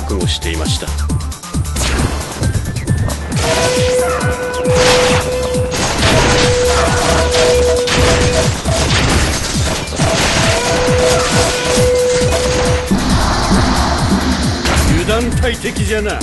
覚悟していました。油断大敵じゃな。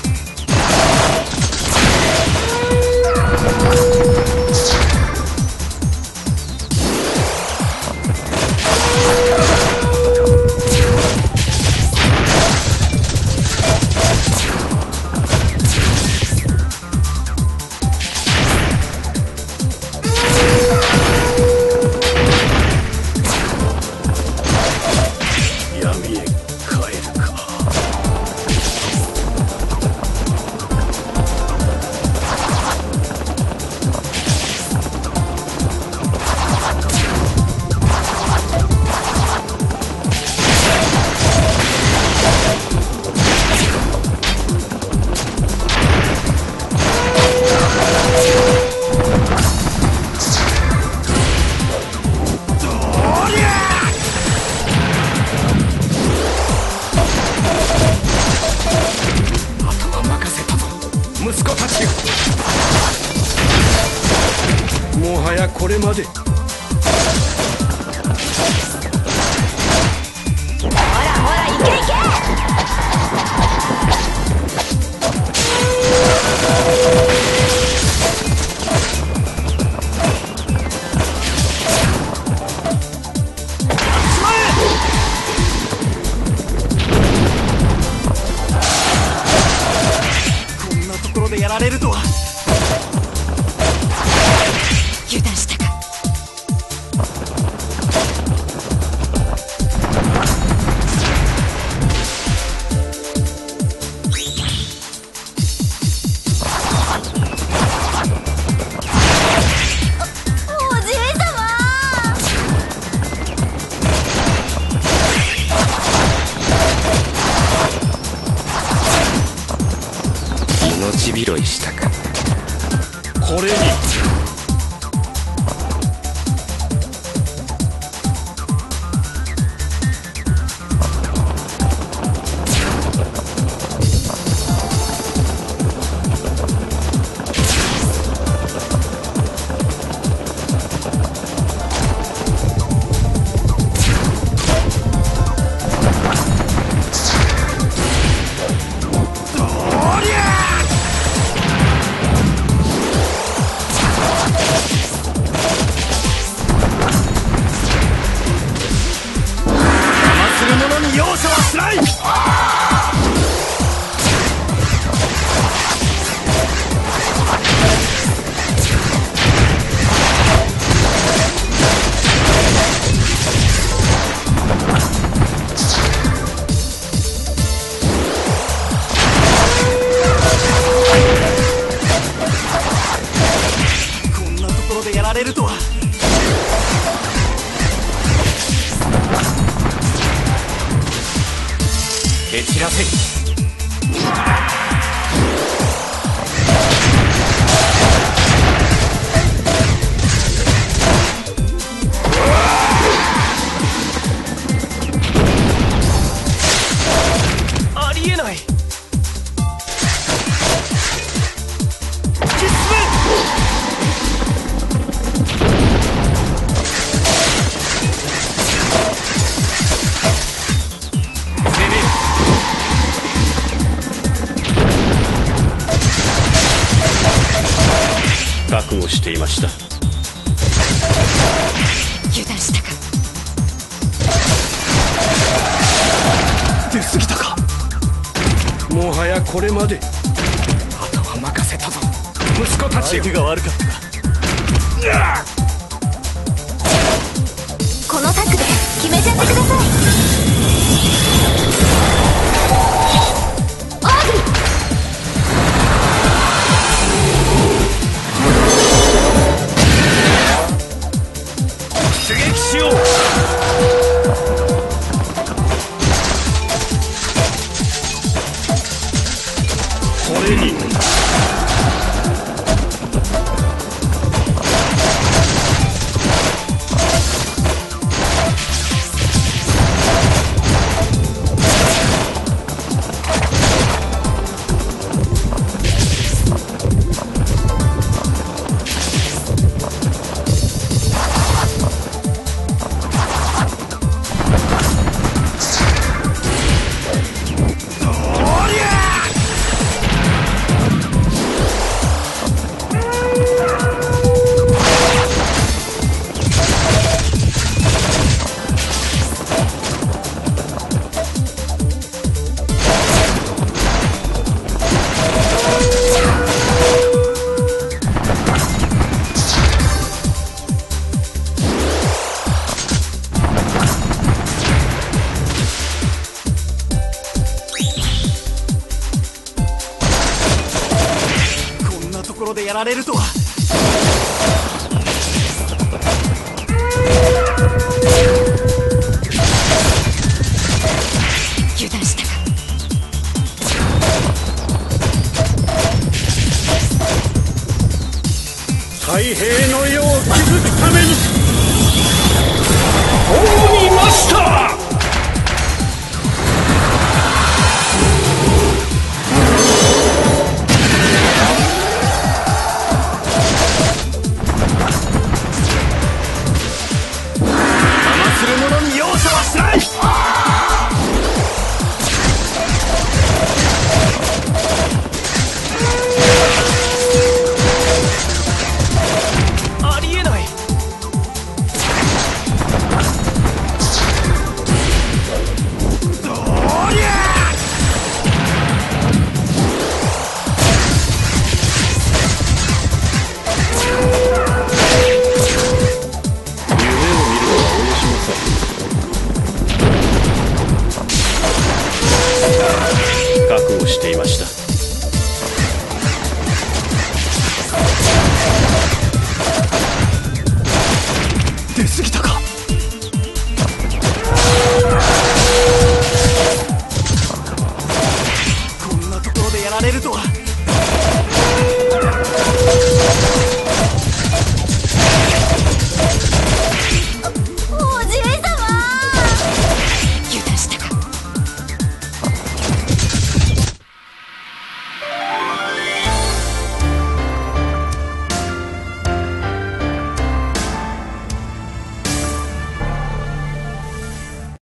もはやこれまで。 ほらほら、いけいけ。 こんなところでやられるとは。 油断したか。おじい様。 命拾いしたか。これに容赦はしない。こんなところでやられるとは。 蹴散らせ。 ありえない。 覚悟していました。 油断したか。 出過ぎたか。 もはやこれまで。 あとは任せたぞ。息子たち。相手が悪かったか。 このタッグで決めちゃってください。オーグリ。 出撃しよう。 これにころでやられるとは。 油断したか。 太平の世を築くために。